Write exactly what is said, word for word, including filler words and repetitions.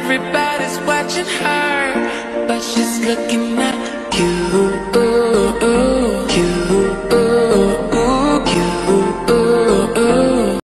Everybody's watching her, but she's looking at you.